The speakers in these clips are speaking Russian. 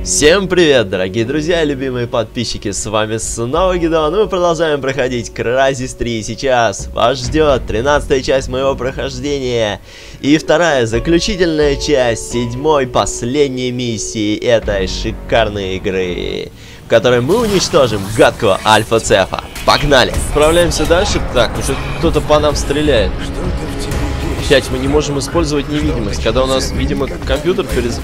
Всем привет, дорогие друзья, любимые подписчики, с вами снова Гидеон, и мы продолжаем проходить Crysis 3. Сейчас вас ждет 13-я часть моего прохождения и вторая, заключительная часть 7-й, последней миссии этой шикарной игры, в которой мы уничтожим гадкого Альфа-Цефа. Погнали! Отправляемся дальше. Так, уже кто-то по нам стреляет. Опять мы не можем использовать невидимость, когда у нас, видимо, компьютер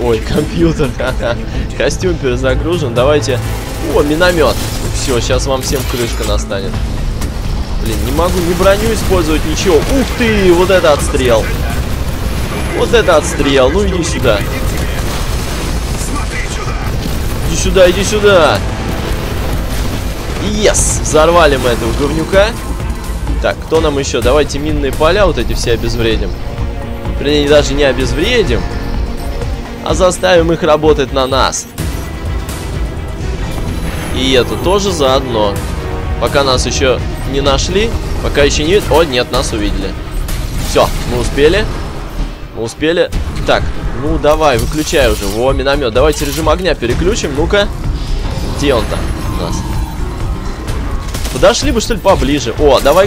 костюм перезагружен. Давайте... О, миномет. Все, сейчас вам всем крышка настанет. Блин, не могу ни броню использовать, ничего. Ух ты, вот это отстрел. Вот это отстрел. Ну иди сюда. Иди сюда, иди сюда. Yes! Взорвали мы этого говнюка. Так, кто нам еще? Давайте минные поля вот эти все обезвредим. Вернее, даже не обезвредим, а заставим их работать на нас. И это тоже заодно. Пока нас еще не нашли, пока еще не... О, нет, нас увидели. Все, мы успели. Мы успели. Так, ну давай, выключай уже. Во, миномет. Давайте режим огня переключим. Ну-ка. Где он там у нас? Подошли бы, что ли, поближе. О, давай.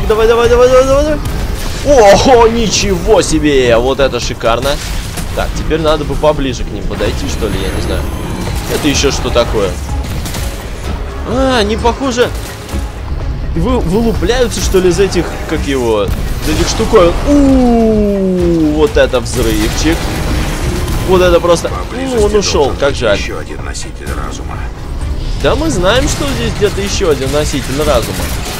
О, ничего себе! Вот это шикарно. Так, теперь надо бы поближе к ним подойти, что ли, я не знаю. Это еще что такое? А, они, похоже, вылупляются, что ли, из этих, как его, из этих штуковин. Вот это взрывчик. Вот это просто... он ушел, как жаль. Еще один носитель разума. Да мы знаем, что здесь где-то еще один носитель разума.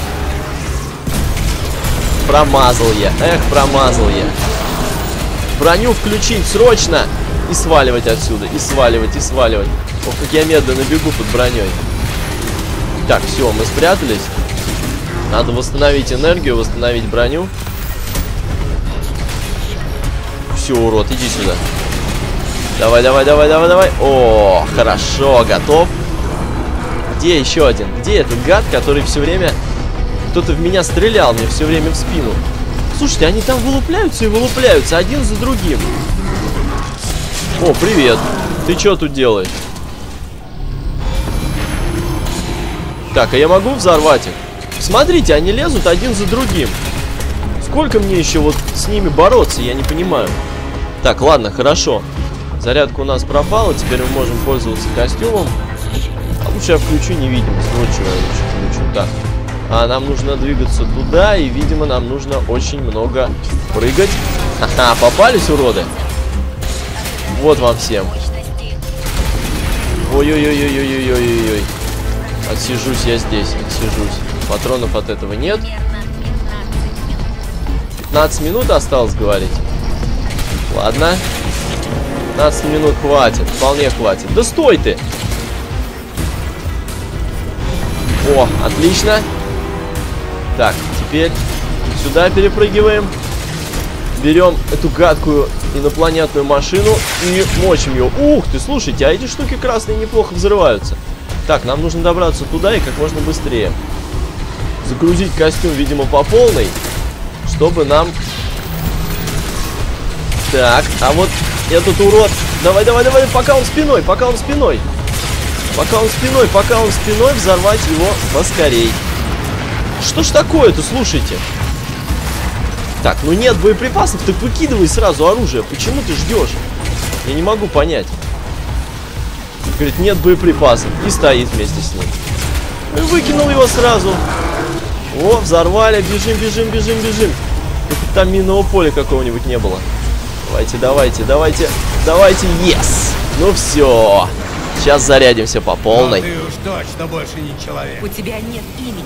Промазал я. Эх, промазал я. Броню включить срочно. И сваливать отсюда. И сваливать, и сваливать. Ох, как я медленно бегу под броней. Так, все, мы спрятались. Надо восстановить энергию, восстановить броню. Все, урод, иди сюда. Давай. О, хорошо, готов. Где еще один? Где этот гад, который все время... Кто-то в меня стрелял, мне все время в спину. Слушайте, они там вылупляются и вылупляются, один за другим. О, привет. Ты что тут делаешь? Так, а я могу взорвать их? Смотрите, они лезут один за другим. Сколько мне еще вот с ними бороться, я не понимаю. Так, ладно, хорошо. Зарядка у нас пропала, теперь мы можем пользоваться костюмом. А лучше я включу невидимость. Вот чего я лучше включу. Так. А нам нужно двигаться туда, и, видимо, нам нужно очень много прыгать. Ха-ха, попались, уроды? Вот вам всем. Ой-ой-ой-ой-ой-ой-ой-ой. Отсижусь я здесь, отсижусь. Патронов от этого нет. 15 минут осталось, говорить. Ладно. 15 минут хватит, вполне хватит. Да стой ты! О, отлично. Так, теперь сюда перепрыгиваем. Берем эту гадкую инопланетную машину и мочим ее. Ух ты, слушайте, а эти штуки красные неплохо взрываются. Так, нам нужно добраться туда и как можно быстрее. Загрузить костюм, видимо, по полной, чтобы нам... Так, а вот этот урод... Давай, пока он спиной, пока он спиной, взорвать его поскорей. Что ж такое-то, слушайте? Так, ну нет боеприпасов, так выкидывай сразу оружие. Почему ты ждешь? Я не могу понять. Говорит, нет боеприпасов. И стоит вместе с ним. И выкинул его сразу. О, взорвали. Бежим. Только там минного поля какого-нибудь не было. Давайте. Yes! Ну все. Сейчас зарядимся по полной. Но ты уж точно больше не человек. У тебя нет имени.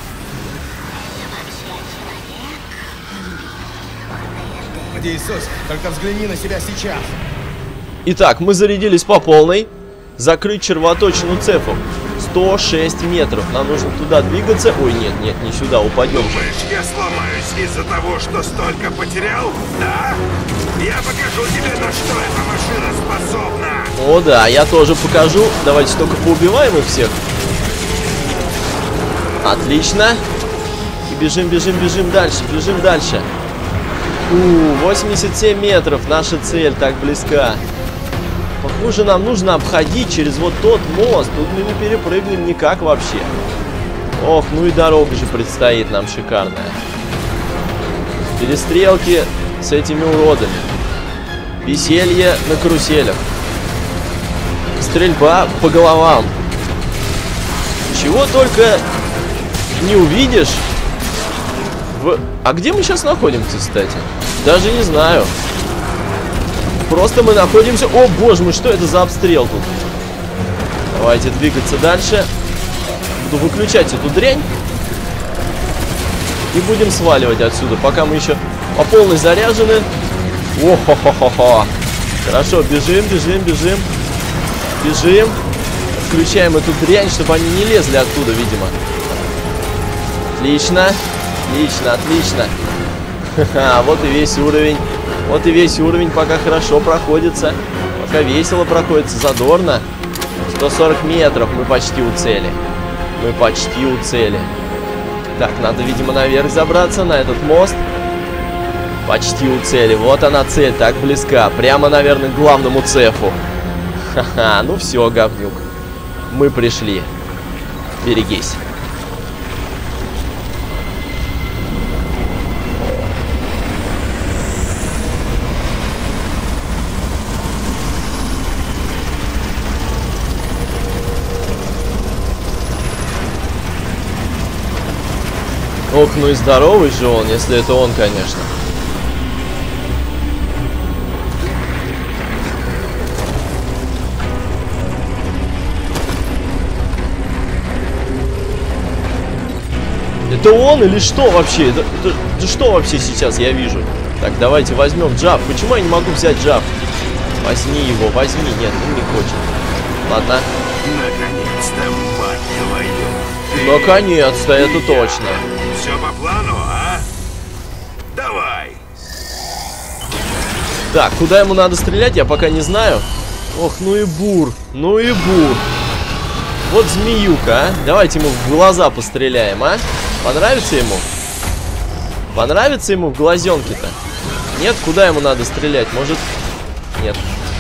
Иисус, только взгляни на себя сейчас. Итак, мы зарядились по полной. Закрыть червоточину цефом. 106 метров. Нам нужно туда двигаться. Ой, нет, не сюда, упадем. Думаешь, я сломаюсь из-за того, что столько потерял? Да? Я покажу тебе, на что эта машина способна. О, да, я тоже покажу. Давайте только поубиваем их всех. Отлично. И бежим дальше. 87 метров. Наша цель так близка. Нам нужно обходить через вот тот мост. Тут мы не перепрыгнем никак вообще. Ох, ну и дорога же предстоит нам шикарная. Перестрелки с этими уродами. Веселье на каруселях. Стрельба по головам. Чего только не увидишь. А где мы сейчас находимся, кстати? Даже не знаю. Просто мы находимся... О, боже мой, что это за обстрел тут? Давайте двигаться дальше. Буду выключать эту дрянь. И будем сваливать отсюда, пока мы еще по полной заряжены. О-хо-хо-хо-хо. Хорошо, бежим, бежим, бежим. Бежим. Включаем эту дрянь, чтобы они не лезли оттуда, видимо. Отлично. Отлично, отлично. Ха-ха, вот и весь уровень. Вот и весь уровень пока хорошо проходится. Пока весело проходится, задорно. 140 метров, мы почти у цели. Мы почти у цели. Так, надо, видимо, наверх забраться, на этот мост. Почти у цели. Вот она цель, так близка. Прямо, наверное, к главному цеху. Ха-ха, ну все, говнюк. Мы пришли. Берегись. Ох, ну и здоровый же он, если это он, конечно. Это он или что вообще? Это что вообще сейчас я вижу? Так, давайте возьмем джав. Почему я не могу взять джав? Возьми его, возьми. Нет, он не хочет. Ладно. Наконец-то, мать твою. Наконец-то, это точно. Все по плану, а? Давай. Так, куда ему надо стрелять, я пока не знаю. Ох, ну и бур. Ну и бур. Вот змеюка, а. Давайте ему в глаза постреляем, а. Понравится ему? Понравится ему в глазенки-то? Нет? Куда ему надо стрелять? Может... Нет.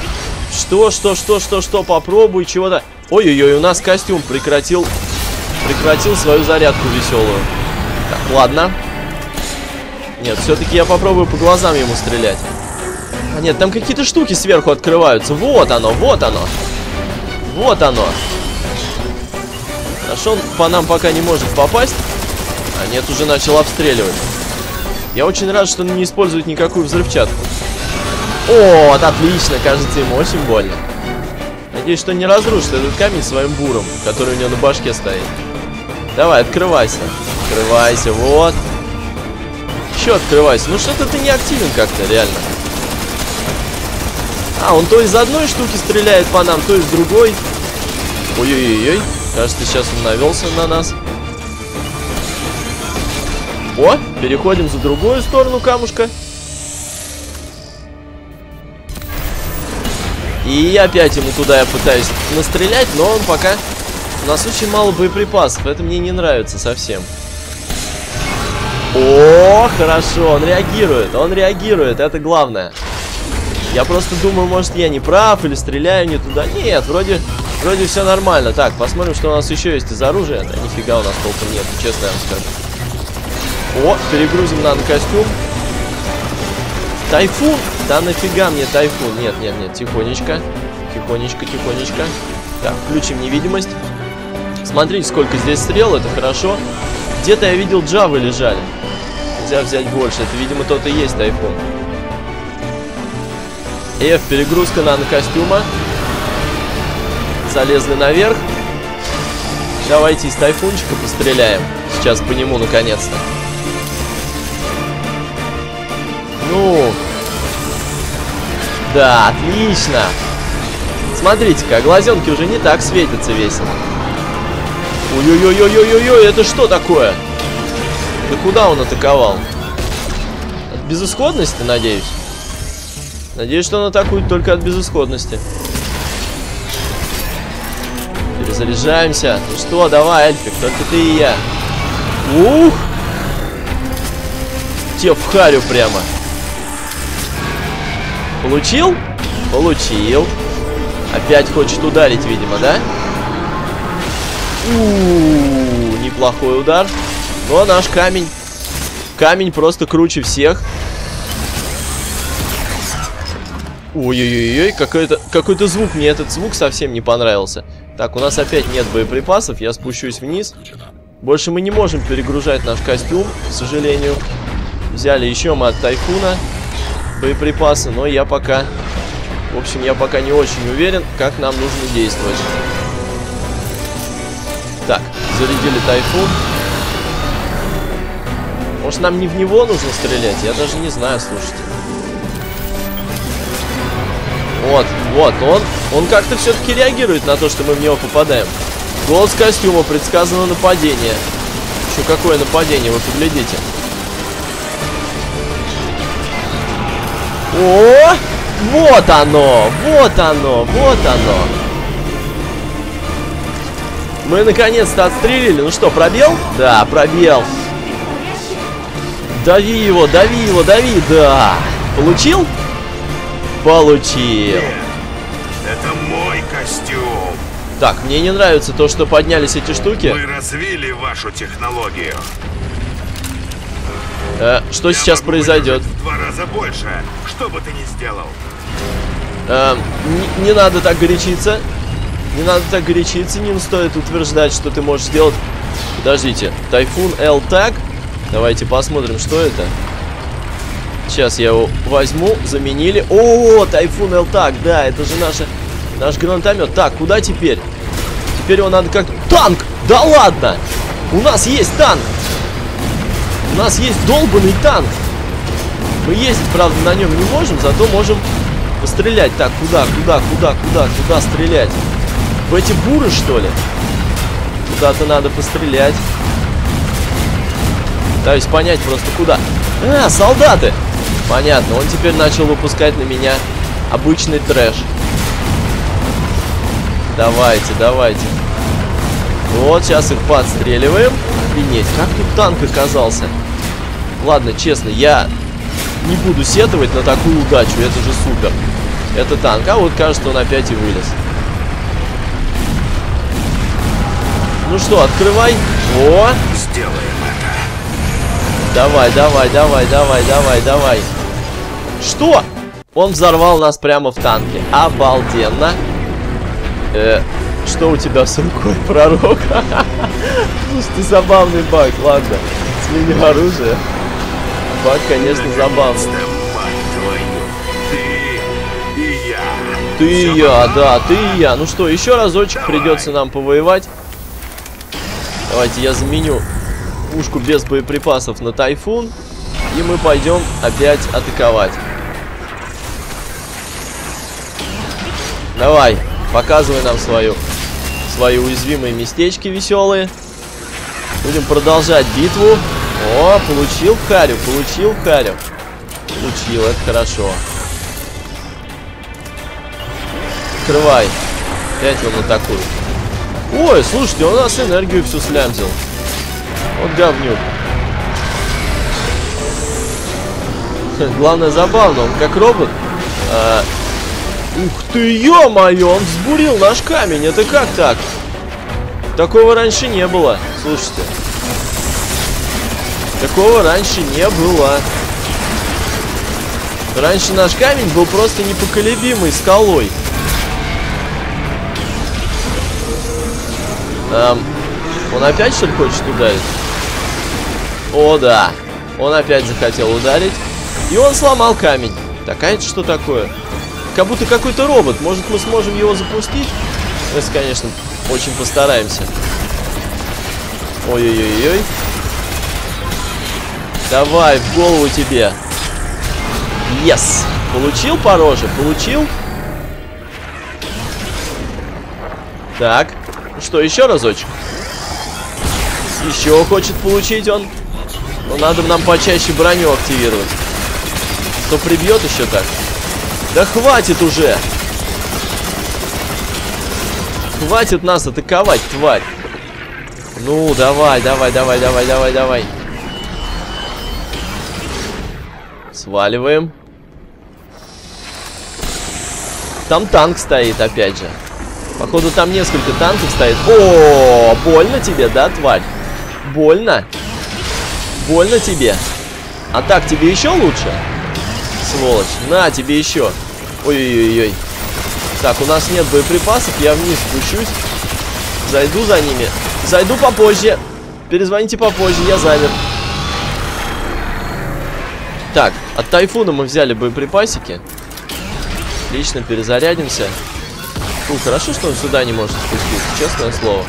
Что? Попробуй чего-то. Ой-ой-ой, у нас костюм прекратил свою зарядку веселую. Так, ладно. Нет, все-таки я попробую по глазам ему стрелять. А нет, там какие-то штуки сверху открываются. Вот оно, вот оно. Вот оно. Хорошо, он по нам пока не может попасть. А нет, уже начал обстреливать. Я очень рад, что он не использует никакую взрывчатку. О, вот отлично, кажется, ему очень больно. Надеюсь, что не разрушит этот камень своим буром, который у него на башке стоит. Давай, открывайся. Открывайся, вот. Еще открывайся. Ну что-то ты не активен как-то, реально. А, он то из одной штуки стреляет по нам, то из другой. Ой-ой-ой. Кажется, сейчас он навелся на нас. О, переходим за другую сторону камушка. И опять ему туда я пытаюсь настрелять, но он пока... У нас очень мало боеприпасов, это мне не нравится совсем. О, хорошо, он реагирует, это главное. Я просто думаю, может, я не прав или стреляю не туда. Нет, вроде все нормально. Так, посмотрим, что у нас еще есть из оружия. Да нифига у нас толком нет, честно я вам скажу. О, перегрузим нанокостюм. Тайфун? Да нафига мне тайфун? Нет, тихонечко. Тихонечко. Так, включим невидимость. Смотрите, сколько здесь стрел, это хорошо. Где-то я видел джавы лежали. Нельзя взять больше, это, видимо, тот и есть тайфун. F, перегрузка нанокостюма. Залезли наверх. Давайте из тайфунчика постреляем. Сейчас по нему, наконец-то. Ну. Да, отлично. Смотрите-ка, глазенки уже не так светятся весело. Ой-ой-ой-ой-ой-ой, это что такое? Да куда он атаковал? От безысходности, надеюсь? Надеюсь, что он атакует только от безысходности. Перезаряжаемся. Ну что, давай, Эльфик, только ты и я. Ух! Те в харю прямо. Получил? Получил. Опять хочет ударить, видимо, да? Неплохой удар. Но наш камень. Камень просто круче всех. Ой-ой-ой, какой-то звук. Мне этот звук совсем не понравился. Так, у нас опять нет боеприпасов. Я спущусь вниз. Больше мы не можем перегружать наш костюм, к сожалению. Взяли еще мы от Тайфуна боеприпасы, но я пока... В общем, я пока не очень уверен, как нам нужно действовать. Так, зарядили Тайфун. Может, нам не в него нужно стрелять? Я даже не знаю, слушайте. Вот, он как-то все-таки реагирует на то, что мы в него попадаем. Голос костюма, предсказано нападение. Еще какое нападение, вы поглядите. О, вот оно, вот оно, вот оно. Мы наконец-то отстрелили. Ну что, пробел? Да, пробел. Дави его, дави, да. Получил? Получил. Это мой костюм. Так, мне не нравится то, что поднялись эти штуки. Мы развили вашу технологию. Что сейчас произойдет? В 2 раза больше. Что бы ты ни сделал. Не надо так горячиться. Не надо так горячиться. Не стоит утверждать, что ты можешь сделать. Подождите. Тайфун L-Tag. Давайте посмотрим, что это. Сейчас я его возьму. Заменили. О, Тайфун L-Tag. Да, это же наш гранатомет. Так, куда теперь? Теперь его надо как... Танк! Да ладно! У нас есть танк! У нас есть долбанный танк! Мы ездить, правда, на нем не можем, зато можем пострелять. Так, куда стрелять? В эти буры, что ли? Куда-то надо пострелять. Пытаюсь понять просто куда. А, солдаты! Понятно, он теперь начал выпускать на меня обычный трэш. Давайте. Вот, сейчас их подстреливаем. Охренеть, как тут танк оказался? Ладно, честно, я не буду сетовать на такую удачу. Это же супер. Это танк. А вот, кажется, он опять и вылез. Ну что, открывай. О! Сделаем это. Давай. Что? Он взорвал нас прямо в танке. Обалденно. Что у тебя с рукой, пророк? Слушайте, забавный баг. Ладно, сменю оружие. Баг, конечно, забавный. Ты и я, да, ты и я. Ну что, еще разочек придется нам повоевать. Давайте я заменю пушку без боеприпасов на Тайфун. И мы пойдем опять атаковать. Давай, показывай нам свои уязвимые местечки веселые. Будем продолжать битву. О, получил харю. Получил, это хорошо. Открывай. Опять он атакует. Ой, слушайте, он у нас энергию всю слямзил. Вот говнюк. Главное, забавно, он как робот. Ух ты, ё-моё, он взбурил наш камень. Это как так? Такого раньше не было. Слушайте. Такого раньше не было. Раньше наш камень был просто непоколебимой скалой. Он опять, что ли, хочет ударить? О, да. Он опять захотел ударить. И он сломал камень. Так, а это что такое? Как будто какой-то робот. Может, мы сможем его запустить? Если, конечно, очень постараемся. Ой-ой-ой-ой. Давай, в голову тебе. Yes. Получил по роже? Получил? Так. Ну что, еще разочек? Еще хочет получить он. Но надо нам почаще броню активировать. То прибьет еще так. Да хватит уже. Хватит нас атаковать, тварь. Ну, давай. Сваливаем. Там танк стоит, опять же. Походу, там несколько танков стоит. О, больно тебе, да, тварь? Больно? Больно тебе? А так тебе еще лучше? Сволочь. На, тебе еще. Ой-ой-ой-ой. Так, у нас нет боеприпасов. Я вниз спущусь. Зайду за ними. Зайду попозже. Перезвоните попозже, я замер. Так, от Тайфуна мы взяли боеприпасики. Отлично, перезарядимся. Фу, хорошо, что он сюда не может спуститься, честное слово.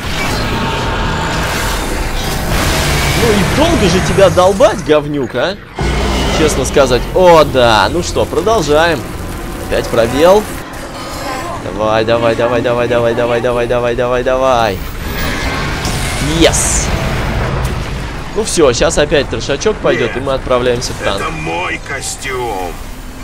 Ну и долго же тебя долбать, говнюк, а? Честно сказать. О, да. Ну что, продолжаем. Опять пробел. Давай, давай, давай, давай, давай, давай, давай, давай, давай, давай. Yes! Ну все, сейчас опять трешачок пойдет, и мы отправляемся в танк. Это мой костюм.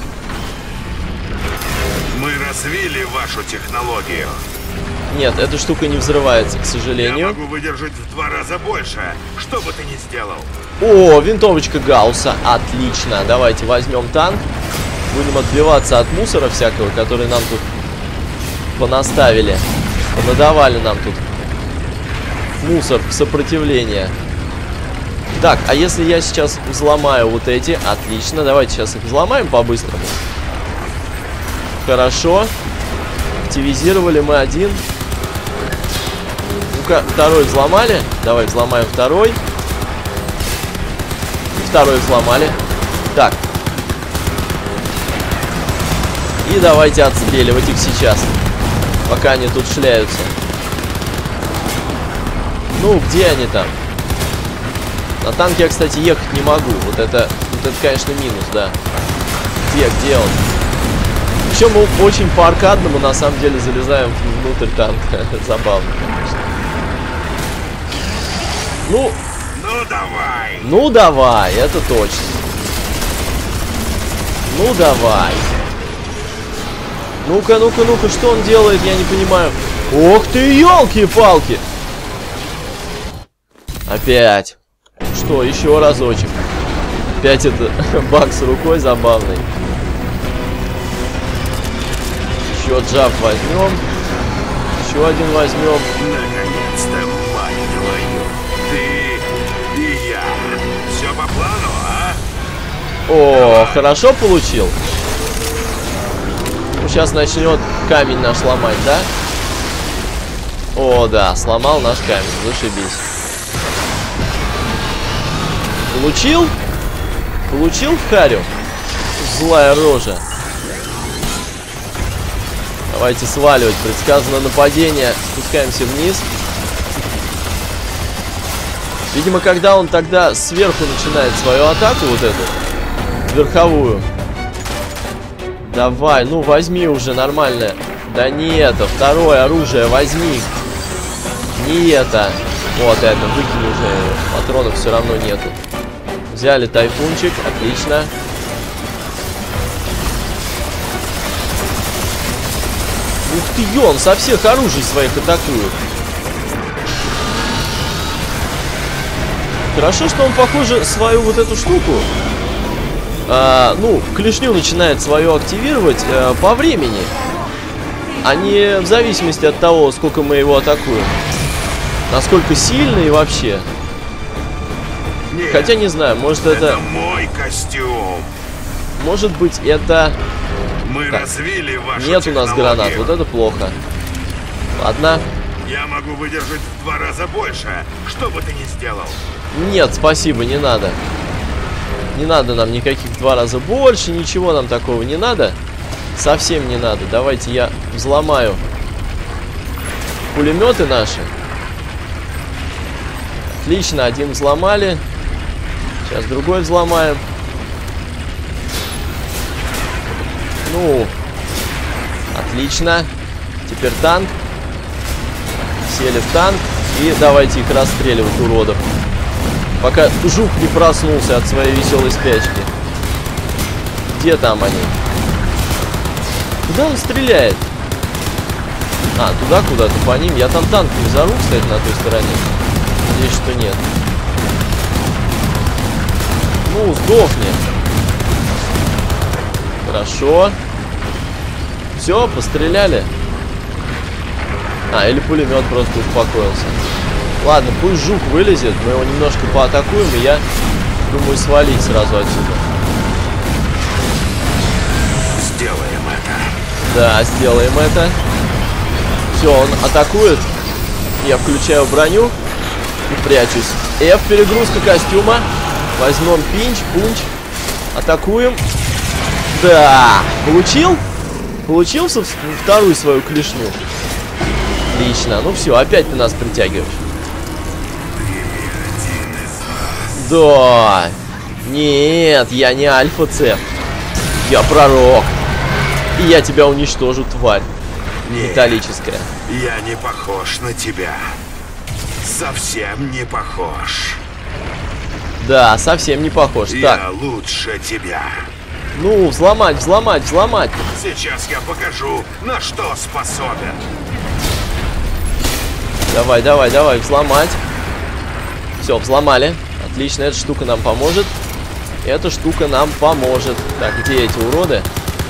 Мы развили вашу технологию. Нет, эта штука не взрывается, к сожалению. Я могу выдержать в 2 раза больше, что бы ты ни сделал. О, винтовочка Гаусса. Отлично. Давайте возьмем танк. Будем отбиваться от мусора всякого, который нам тут понаставили. Понадавали нам тут мусор в сопротивление. Так, а если я сейчас взломаю вот эти? Отлично. Давайте сейчас их взломаем по-быстрому. Хорошо. Активизировали мы один. Ну-ка, второй взломали. Давай взломаем второй. Второй взломали. Так. И давайте отстреливать их сейчас. Пока они тут шляются. Ну, где они там? На танке я, кстати, ехать не могу. Вот это, конечно, минус, да. Где он? Причем мы очень по-аркадному, на самом деле, залезаем внутрь танка. Забавно, конечно. Ну давай. Ну давай, это точно. Ну давай. Ну-ка, ну-ка, ну-ка, что он делает, я не понимаю. Ох ты, елки-палки. Опять. Что, еще разочек. Опять это баг с рукой забавный. Еще джаб возьмем. Еще один возьмем. Наконец-то, мать твою. Ты и я. Все по плану, а? О, хорошо получил. Ну, сейчас начнет камень наш ломать, да? О, да, сломал наш камень. Зашибись. Получил? Получил в харю? Злая рожа. Давайте сваливать. Предсказано нападение. Спускаемся вниз. Видимо, когда он тогда сверху начинает свою атаку, вот эту, верховую. Давай, ну возьми уже нормально. Да не это, второе оружие возьми. Не это. Вот это, выкинь уже. Патронов все равно нету. Взяли тайфунчик, отлично. Ух ты, он со всех оружий своих атакует. Хорошо, что он, похоже, свою вот эту штуку, ну, клешню начинает свою активировать по времени, а не в зависимости от того, сколько мы его атакуем. Насколько сильно и вообще. Нет, хотя не знаю, может это мой костюм. Может быть это... Мы развили вашу Нет у нас гранат, вот это плохо. Ладно. Я могу выдержать в 2 раза больше, что бы ты ни сделал. Нет, спасибо, не надо. Не надо нам никаких 2 раза больше, ничего нам такого не надо. Совсем не надо. Давайте я взломаю пулеметы наши. Отлично, один взломали. Сейчас другой взломаем. Ну, отлично. Теперь танк. Сели в танк. И давайте их расстреливать, уродов. Пока жук не проснулся от своей веселой спячки. Где там они? Куда он стреляет? А, туда куда-то по ним. Я там танк не взорву, кстати, на той стороне. Надеюсь, что нет. Ну, сдохни. Хорошо. Все, постреляли. А, или пулемет просто успокоился. Ладно, пусть жук вылезет, мы его немножко поатакуем, и я думаю свалить сразу отсюда. Сделаем это. Да, сделаем это. Все, он атакует. Я включаю броню и прячусь. F, перегрузка костюма. Возьмем пинч, пунч. Атакуем. Да, получил? Получил вторую свою клешню. Отлично. Ну все, опять ты нас притягиваешь. Да. Нет, я не Альфа-Цеф. Я пророк. И я тебя уничтожу, тварь. Нет, металлическая. Я не похож на тебя. Совсем не похож. Да, совсем не похож. Я Так. лучше тебя. Ну, взломать, взломать, взломать. Сейчас я покажу, на что способен. Давай, давай, давай, взломать. Все, взломали. Отлично, эта штука нам поможет. Эта штука нам поможет. Так, где эти уроды?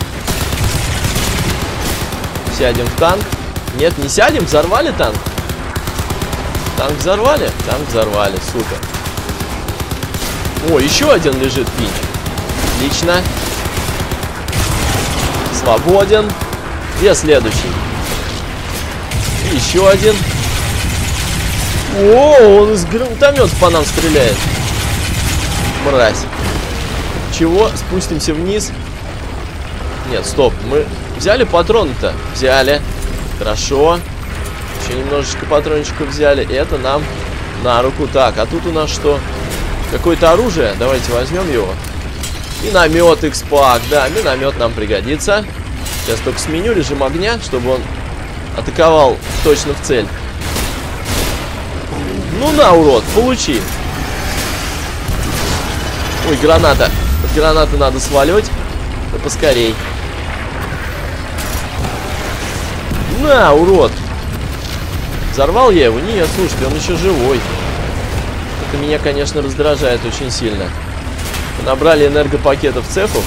Сядем в танк. Нет, не сядем, взорвали танк. Танк взорвали? Танк взорвали, супер. О, еще один лежит пинч. Отлично. Свободен. Где следующий? И еще один. О, он из гранатомета по нам стреляет. Мразь. Чего? Спустимся вниз. Нет, стоп. Мы взяли патроны-то? Взяли. Хорошо. Еще немножечко патрончиков взяли. Это нам на руку. Так, а тут у нас что? Какое-то оружие. Давайте возьмем его. Миномет X-Pack. Да, миномет нам пригодится. Сейчас только сменю режим огня, чтобы он атаковал точно в цель. Ну на, урод, получи. Ой, граната. От гранаты надо свалить. Да поскорей. На, урод. Взорвал я его? Нет, слушайте, он еще живой. Это меня, конечно, раздражает очень сильно. Набрали энергопакетов цефов.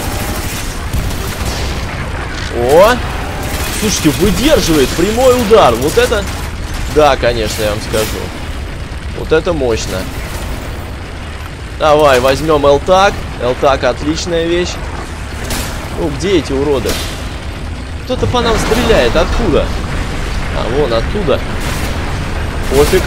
О! Слушайте, выдерживает прямой удар. Вот это... Да, конечно, я вам скажу. Вот это мощно. Давай, возьмем Элтак. Элтак отличная вещь. Ну, где эти уроды? Кто-то по нам стреляет. Откуда? А, вон оттуда. Пофиг.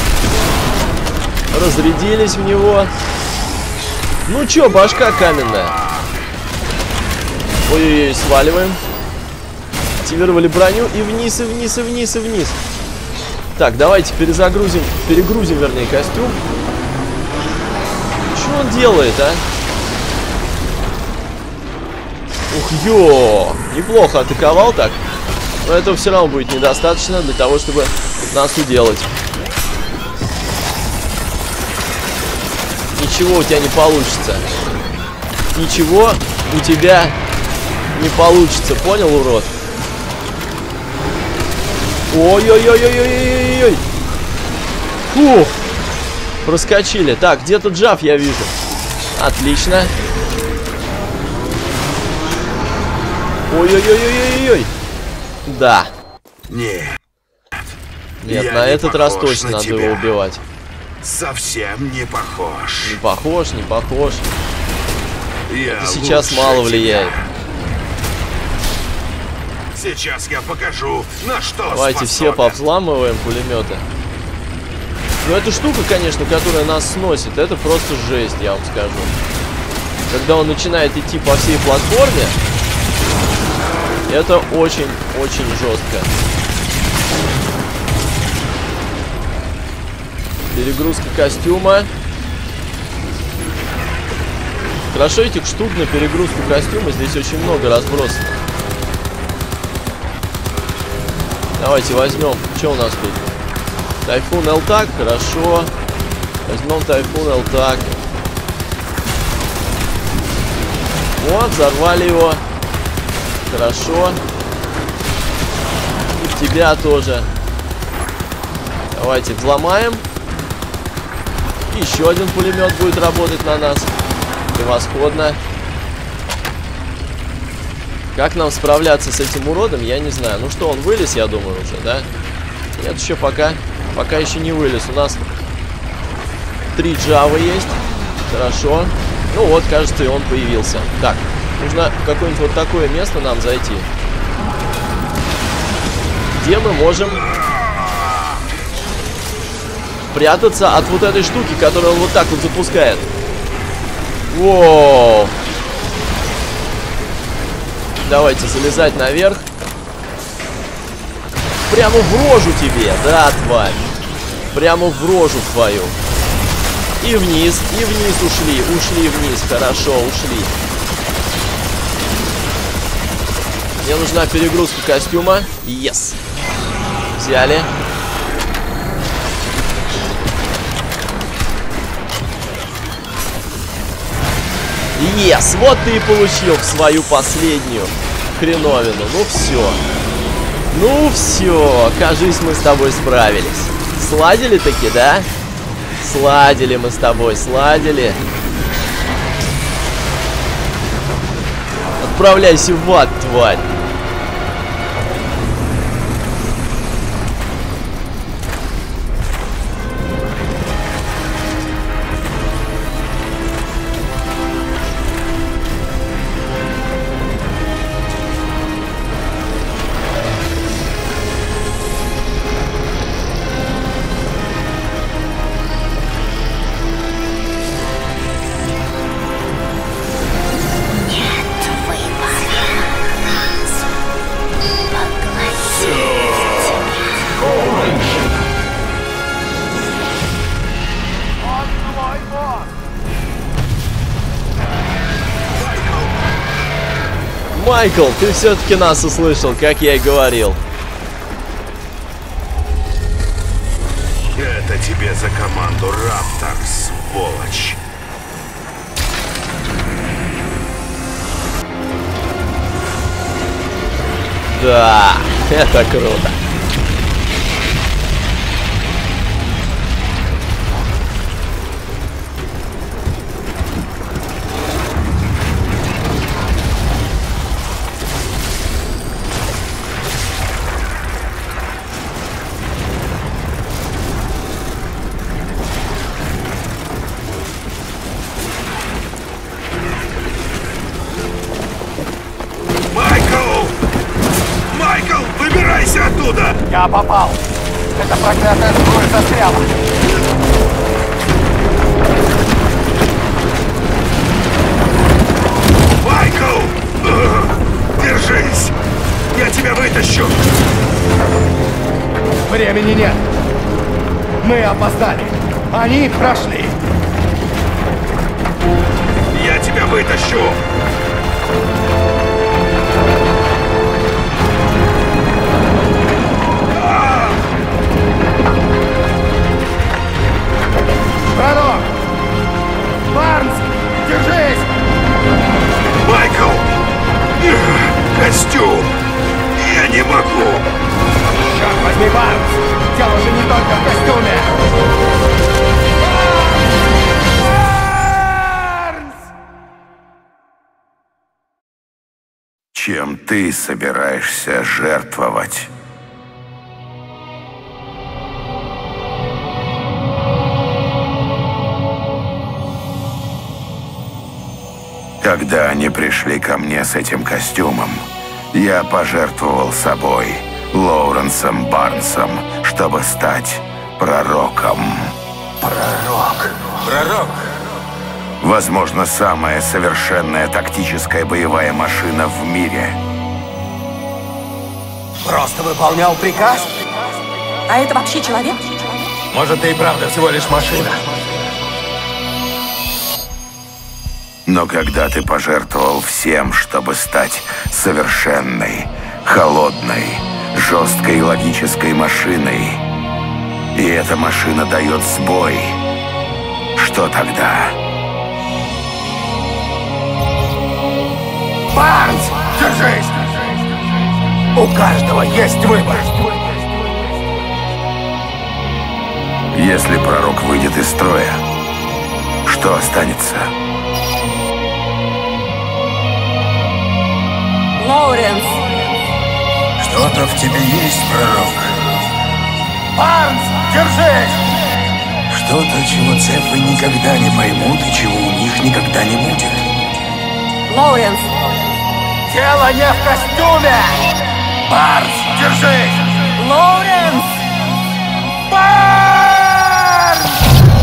Разрядились в него. Ну чё, башка каменная. Ой-ой-ой, сваливаем. Активировали броню и вниз, и вниз, и вниз, и вниз. Так, давайте перегрузим, вернее, костюм. Что он делает, а? Ух, ё! Неплохо атаковал так. Но этого все равно будет недостаточно для того, чтобы нас уделать. Ничего у тебя не получится. Ничего у тебя не получится. Понял, урод? Ой-ой-ой-ой-ой-ой-ой. Фух. Проскочили. Так, где-то Джав я вижу. Отлично. Ой-ой-ой-ой-ой-ой. Да. Нет. Нет, Я на не этот раз похож точно на надо тебя. его убивать. Совсем не похож. Не похож, не похож. Я Это сейчас лучше мало тебя. влияет. Сейчас я покажу, на что Давайте все способен. повзламываем пулеметы. Ну, эта штука, конечно, которая нас сносит, это просто жесть, я вам скажу. Когда он начинает идти по всей платформе, это очень-очень жестко. Перегрузка костюма. Хорошо, этих штук на перегрузку костюма здесь очень много разбросано. Давайте возьмем. Что у нас тут? Тайфун Элтак, хорошо. Возьмем Тайфун Элтак. Вот, взорвали его. Хорошо. И тебя тоже. Давайте взломаем. Еще один пулемет будет работать на нас. Превосходно. Как нам справляться с этим уродом, я не знаю. Ну что, он вылез, я думаю, уже, да? Нет, еще пока еще не вылез. У нас 3 Джавы есть. Хорошо. Ну вот, кажется, и он появился. Так, нужно в какое-нибудь вот такое место нам зайти, где мы можем прятаться от вот этой штуки, которую он вот так вот запускает. Воу. Давайте залезать наверх. Прямо в рожу тебе, да, тварь. Прямо в рожу твою. И вниз ушли. Ушли вниз, хорошо, ушли. Мне нужна перегрузка костюма. Yes. Взяли. Yes, вот ты и получил в свою последнюю хреновину. Ну все. Ну все, кажись, мы с тобой справились. Сладили таки, да? Сладили мы с тобой, сладили. Отправляйся в ад, тварь. Майкл, ты все-таки нас услышал, как я и говорил. Это тебе за команду Раптор, сволочь. Да, это круто. Я попал! Эта проклятая сбруя застряла! Майкл! Держись! Я тебя вытащу! Времени нет! Мы опоздали! Они прошли! Я тебя вытащу! Пророк! Барнс! Держись! Майкл! Костюм! Я не могу! Черт возьми, Барнс! Дело же не только в костюме! Барнс! Чем ты собираешься жертвовать? Когда они пришли ко мне с этим костюмом, я пожертвовал собой, Лоуренсом Барнсом, чтобы стать пророком. Пророк! Пророк! Возможно, самая совершенная тактическая боевая машина в мире. Просто выполнял приказ? А это вообще человек? Может, ты и правда всего лишь машина? Но когда ты пожертвовал всем, чтобы стать совершенной, холодной, жесткой и логической машиной, и эта машина дает сбой, что тогда? Барнс! Держись! У каждого есть выбор. Если пророк выйдет из строя, что останется? Лоуренс! Что-то в тебе есть, пророк. Барнс, держись! Что-то, чего цепы никогда не поймут и чего у них никогда не будет. Лоуренс! Дело не в костюме! Барнс, держись! Лоуренс! Барнс!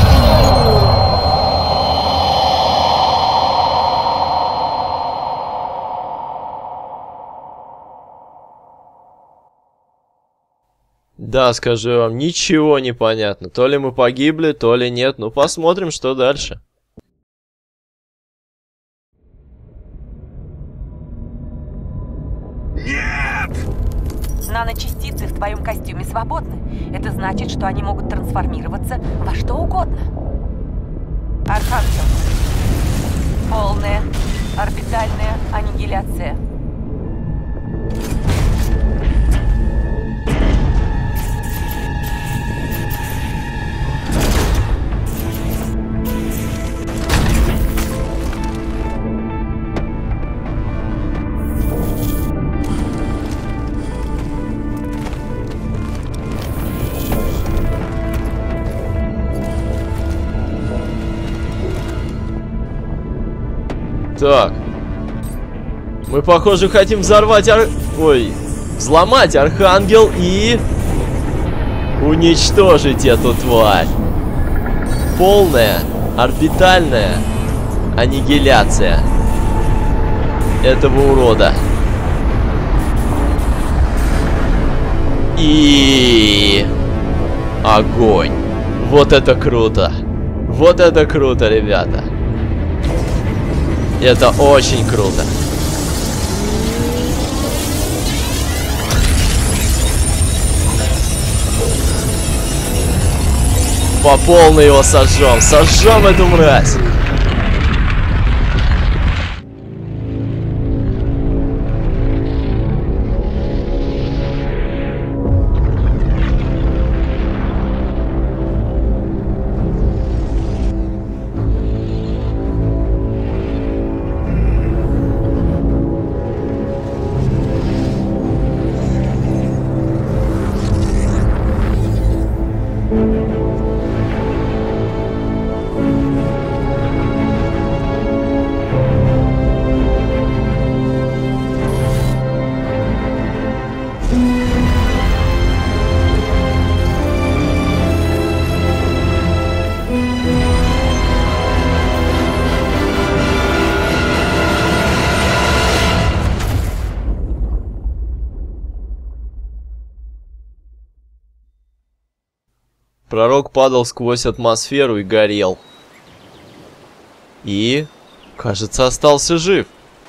Да, скажу вам, ничего не понятно. То ли мы погибли, то ли нет. Ну, посмотрим, что дальше. Нет! Наночастицы в твоем костюме свободны. Это значит, что они могут трансформироваться во что угодно. Архангел. Полная орбитальная аннигиляция. Так. Мы, похоже, хотим взорвать взломать Архангел и уничтожить эту тварь. Полная орбитальная аннигиляция этого урода. И огонь. Вот это круто. Вот это круто, ребята. Это очень круто. По полной его сожжем. Сожжем эту мразь. Пророк падал сквозь атмосферу и горел. И, кажется, остался жив.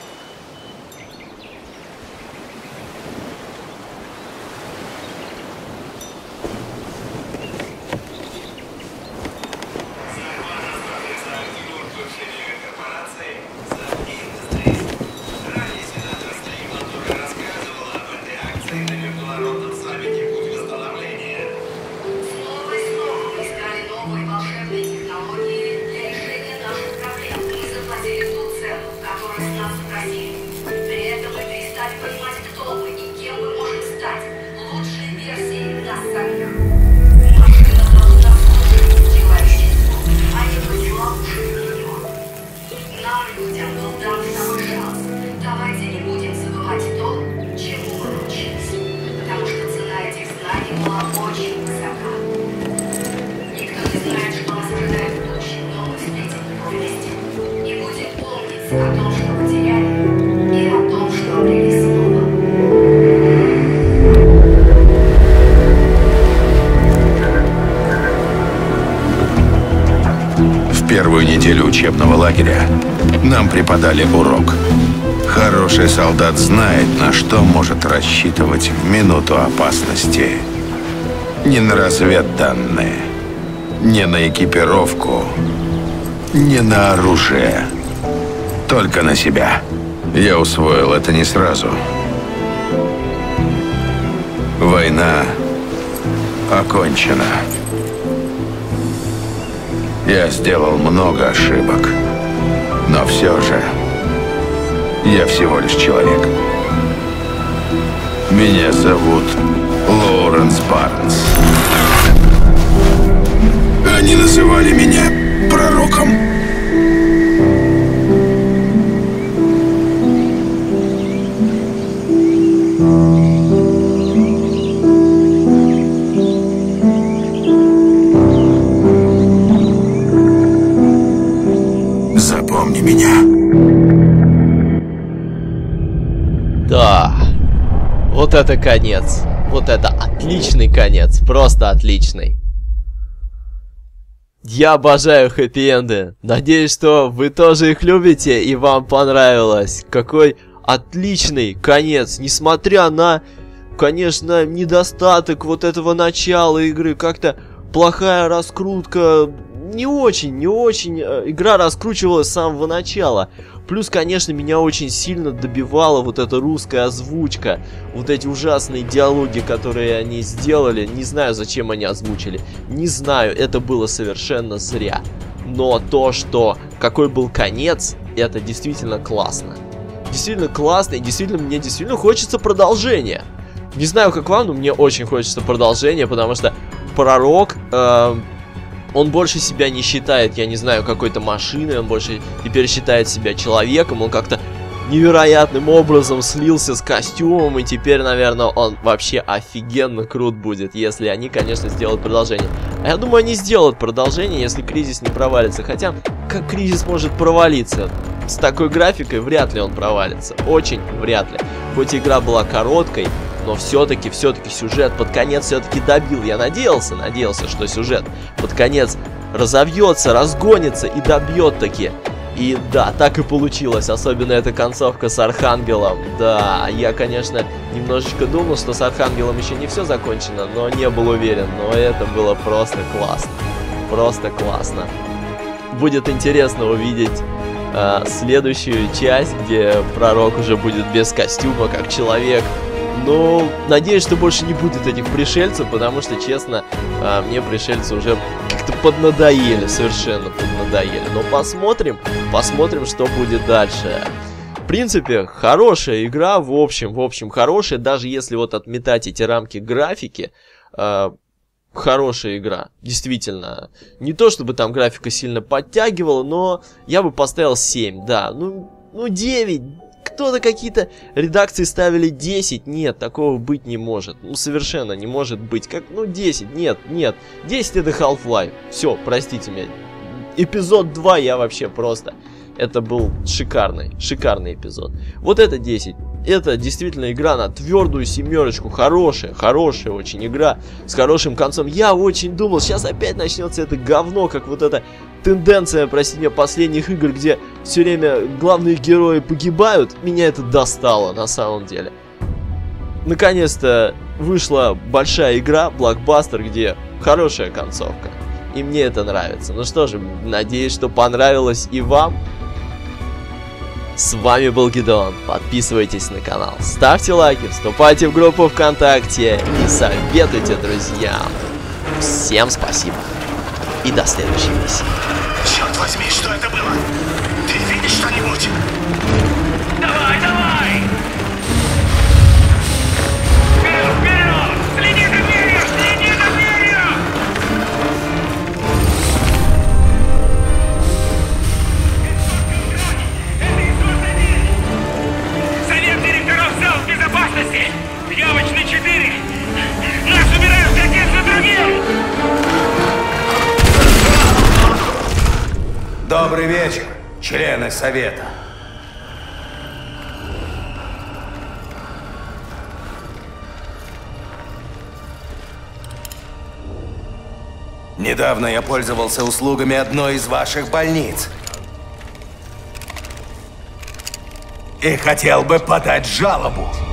Первую неделю учебного лагеря нам преподали урок. Хороший солдат знает, на что может рассчитывать в минуту опасности. Не на разведданные, не на экипировку, не на оружие. Только на себя. Я усвоил это не сразу. Война окончена. Я сделал много ошибок, но все же я всего лишь человек. Меня зовут Лоуренс Барнс. Они называли меня пророком. Запомни меня. Да. Вот это конец. Вот это отличный конец. Просто отличный. Я обожаю хэппи-энды. Надеюсь, что вы тоже их любите и вам понравилось. Какой отличный конец. Несмотря на, конечно, недостаток вот этого начала игры. Как-то плохая раскрутка. Не очень. Игра раскручивалась с самого начала. Плюс, конечно, меня очень сильно добивала вот эта русская озвучка. Вот эти ужасные диалоги, которые они сделали. Не знаю, зачем они озвучили. Не знаю, это было совершенно зря. Но то, что какой был конец, это действительно классно. Действительно классно, и действительно мне действительно хочется продолжения. Не знаю, как вам, но мне очень хочется продолжения, потому что Пророк... Он больше себя не считает, я не знаю, какой-то машиной, он больше теперь считает себя человеком, он как-то невероятным образом слился с костюмом, и теперь, наверное, он вообще офигенно крут будет, если они, конечно, сделают продолжение. А я думаю, они сделают продолжение, если Кризис не провалится, хотя, как Кризис может провалиться? С такой графикой вряд ли он провалится, очень вряд ли. Хоть игра была короткой, но все-таки сюжет под конец все-таки добил. Я надеялся, что сюжет под конец разовьется, разгонится и добьет таки. И да, так и получилось. Особенно эта концовка с Архангелом. Да, я, конечно, немножечко думал, что с Архангелом еще не все закончено, но не был уверен. Но это было просто классно. Просто классно. Будет интересно увидеть следующую часть, где Пророк уже будет без костюма, как человек. Но надеюсь, что больше не будет этих пришельцев, потому что, честно, мне пришельцы уже как-то поднадоели, совершенно поднадоели. Но посмотрим, что будет дальше. В принципе, хорошая игра, в общем, хорошая, даже если вот отметать эти рамки графики, хорошая игра, действительно. Не то, чтобы там графика сильно подтягивала, но я бы поставил 7, да, ну 9. Кто-то какие-то редакции ставили 10. Нет, такого быть не может. Ну, совершенно не может быть. Как, 10. Нет. 10 это Half-Life. Все, простите меня. Эпизод 2 я вообще просто... Это был шикарный эпизод. Вот это 10. Это действительно игра на твердую 7. Хорошая очень игра. С хорошим концом. Я очень думал, сейчас опять начнется это говно, как вот эта тенденция, простите меня, последних игр, где все время главные герои погибают. Меня это достало на самом деле. Наконец-то вышла большая игра, блокбастер, где хорошая концовка. И мне это нравится. Ну что же, надеюсь, что понравилось и вам. С вами был Гидеон. Подписывайтесь на канал, ставьте лайки, вступайте в группу ВКонтакте и советуйте друзьям. Всем спасибо. И до следующей миссии. Черт возьми, что это было? Ты видишь что-нибудь? Давай! Вперед! Следи за дверью! Совет директоров зал безопасности! Явочный 4! Нас убирают один за другим! Добрый вечер, члены совета. Недавно я пользовался услугами одной из ваших больниц. И хотел бы подать жалобу.